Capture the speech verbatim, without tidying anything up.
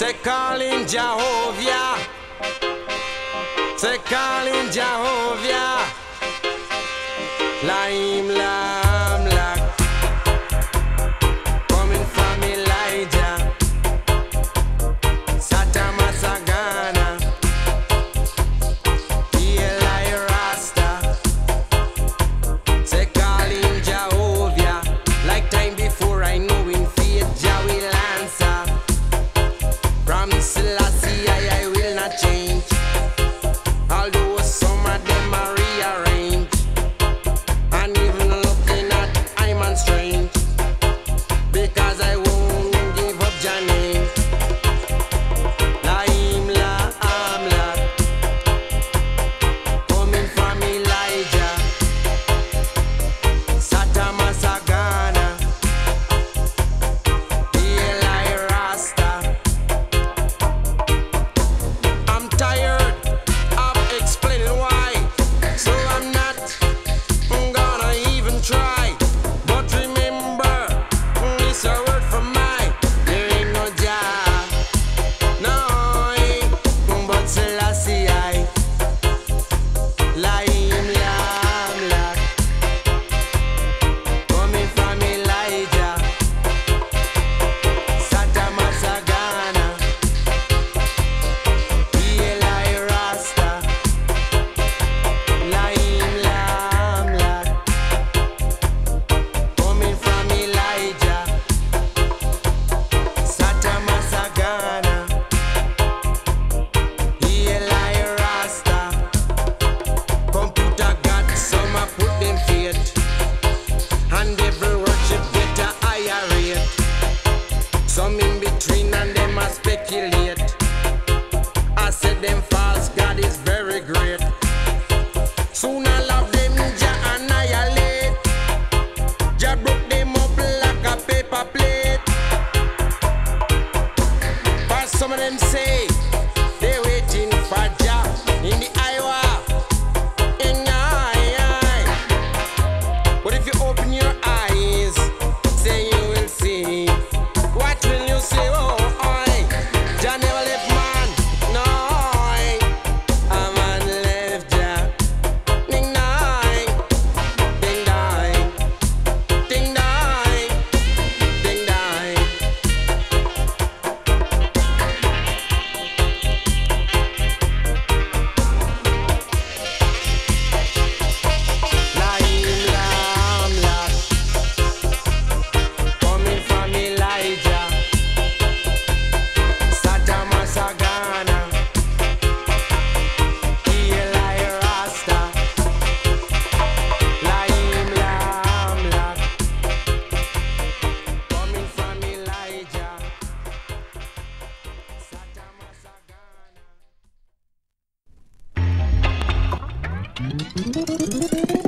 Say calling Jahovah, say calling Jahovah, Laim Lam Lak, coming from Elijah, Satama Sagana, Eli Rasta, say calling Jahovah, like time before I know in faith Jah will answer. From Selassie I, I will not change, although some of them are rearranged. And even looking at I'm on strange, because I won't give up Jahnoi. Laim La Amla, coming from Elijah, Satama Sagana, Eli Rasta. I'm tired of explaining why, so I'm not gonna even try. But remember, this a word from mine. There ain't no Jah, no, but Selassie I. Laim Lam Lak, coming from Elijah, Satama Sagana, Eli Rasta, Laim Lam Lak, coming from Elijah, Satama Sagana, Eli Rasta. Computer God, some a put them faith, and every worship get a higher rate. Some in between and them a speculate. I said them false God is very great. Soon all of them Jah annihilate. Jah broke them up like a paper plate. But some of them say they waiting for Jah in the Iowa. In the eye. But if you open your eyes, say you will see. What will you say? Oh, oi. Jah never left man. No, oi. A man left Jah. Ding dong, ding dong, ding dong, ding dong. Laim Lam Lak, coming from Elijah, Satama Sagana, Eli Rasta, Laim Lam Lak, coming from Elijah, Satama Sagana.